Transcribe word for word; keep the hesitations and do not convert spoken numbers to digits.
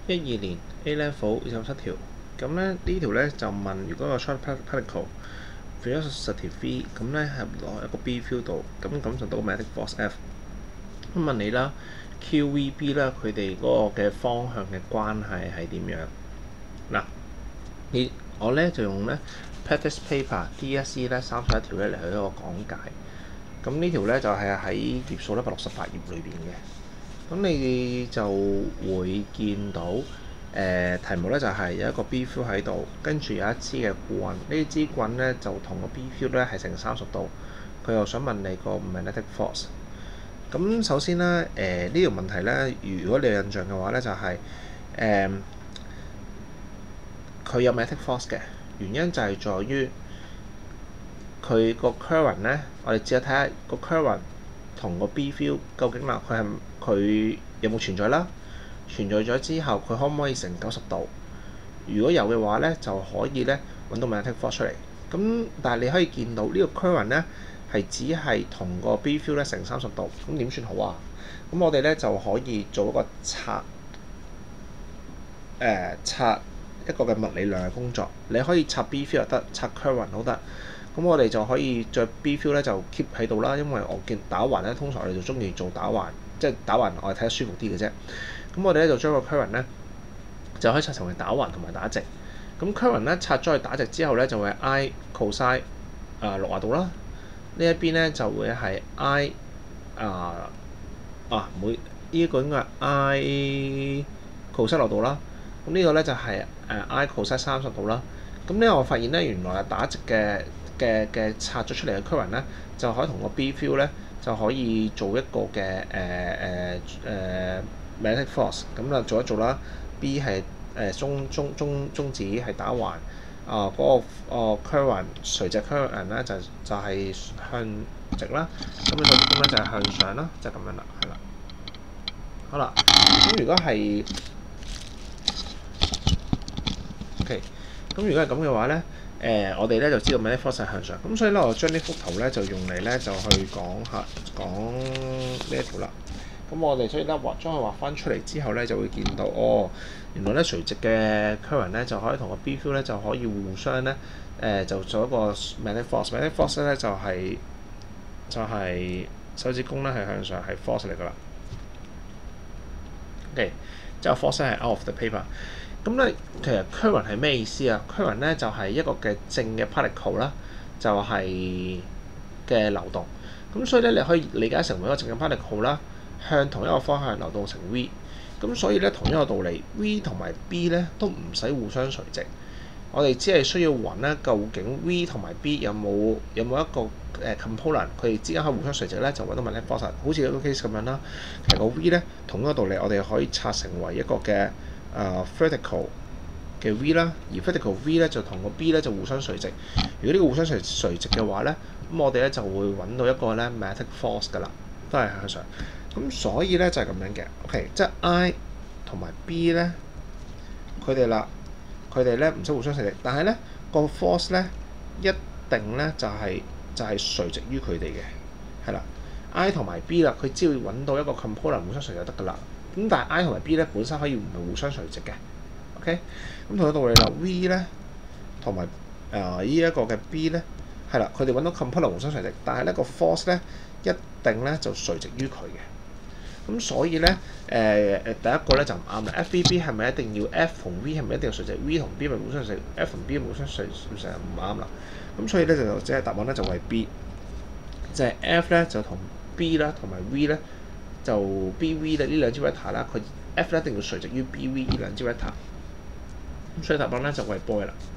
一二年 A level 二十七條，咁咧呢條咧就問如果個 charge particle velocity v 咁咧係落一個 B field 度，咁感受到 magnetic force F。咁問你啦 ，Q V B 啦，佢哋嗰個嘅方向嘅關係係點樣？嗱，你我咧就用咧 practice paper D S E 咧三十一條咧嚟去一個講解。咁呢條咧就係喺頁數一百六十八頁裏邊嘅。咁你就會見到誒、呃、題目咧就係、是、有一個 B field 喺度，跟住有一支嘅棍，呢支棍咧就同個 B field 咧係成三十度。佢又想問你個 magnetic force。咁首先咧誒、呃、呢條問題咧，如果你有印象嘅話咧，就係誒佢有 magnetic force 嘅原因就係在於佢個 current 咧，我哋只係睇下個 current 同個 B field 究竟啦，佢係佢有冇存在啦？存在咗之後，佢可唔可以成九十度？如果有嘅話咧，就可以咧揾到 magnetic force 出嚟。咁但係你可以見到、這個、呢個 current 咧係只係同個 B field 咧成三十度，咁點算好啊？咁我哋咧就可以做一個測誒測一個嘅物理量嘅工作。你可以測 B field 又得，測 current 都得。咁我哋就可以著 B field 咧就 keep 喺度啦，因為我見打橫咧通常我哋就中意做打橫，即係打橫我哋睇得舒服啲嘅啫。咁我哋咧就將個 current 咧就可以拆成為打橫同埋打直。咁 current 咧拆咗去打直之後咧就會 I cosine 啊六十度啦。呢一邊咧就會係 I 啊啊每呢一個應該係 I cosine 六度啦。咁呢個咧就係誒 I cosine 三十度啦。咁咧我發現咧原來係打直嘅嘅嘅拆咗出嚟嘅 current 咧，就可以同個 B field 咧就可以做一個嘅誒誒誒 magnetic force。咁啦，做一做啦。B 係誒中中中中指係打橫，啊、呃、嗰、那個、呃、current 垂直 current 咧就就係、是、向直啦。咁呢個咧就係向上啦，就係、是、咁樣啦，係啦。好啦，咁如果係 OK， 咁如果係咁嘅話咧。誒、呃，我哋咧就知道 magnetic force 係向上，咁所以咧我將呢幅圖咧就用嚟咧就去講下講呢一條啦。咁我哋所以咧畫將佢畫翻出嚟之後咧，就會見到哦，原來咧垂直嘅 current 咧就可以同個 B field 咧就可以互相咧誒、呃、就做一個 magnetic force。magnetic force 咧就係、是、就係、是、手指公咧係向上係 force 嚟噶啦。OK， 之後 force 係 out of the paper。咁咧，其實 current 係咩意思啊 ？current 咧就係、是、一個嘅正嘅 particle 啦，就係嘅流動。咁所以咧，你可以理解成為一個正嘅 particle 啦，向同一個方向流動成 v。咁所以咧，同一個道理 ，v 同埋 b 咧都唔使互相垂直。我哋只係需要揾咧，究竟 v 同埋 b 有冇有冇一個誒 component， 佢哋之間可以互相垂直咧，就揾到 magnetic force。好似呢個 case 咁樣啦。其實個 v 咧，同一個道理，我哋可以拆成為一個嘅。誒、uh, vertical 嘅 v 啦，而 vertical v 咧就同個 b 咧就互相垂直。如果呢個互相垂垂直嘅話咧，咁我哋咧就會揾到一個咧 magnetic force 噶啦，都係向上。咁所以咧就係、是、咁樣嘅。OK， 即係 I 同埋 B 咧，佢哋啦，佢哋咧唔使互相垂直，但係咧個 force 咧一定咧就係、是、就係、是、垂直於佢哋嘅，係啦。I 同埋 B 啦，佢只要揾到一個 component 互相垂直就得噶啦。咁但係 I 同埋 B 咧本身可以唔係互相垂直嘅 ，OK？ 咁同一道理啦 ，V 咧同埋誒呢一個嘅 B 咧係啦，佢哋揾到 component 互相垂直，但係咧個 force 咧一定咧就垂直於佢嘅。咁所以咧誒誒第一個咧就唔啱啦。F V B 係咪一定要 F 同 V 係咪一定要垂直 ？V 同 B 咪互相垂直 ，F 同 B 互相垂直唔啱啦。咁所以咧就即係答案咧就係 B， 就係 F 咧就同 B 啦同埋 V 咧。就 B V 咧呢兩支 vector 啦，佢 F 咧一定要垂直於 B V 呢兩支 vector，咁所以答案咧就係 boy 啦。